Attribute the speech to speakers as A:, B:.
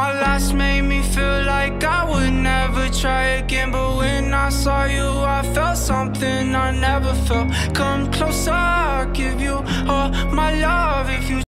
A: My last made me feel like I would never try again, but when I saw you I felt something I never felt. Come closer, I'll give you all my love if you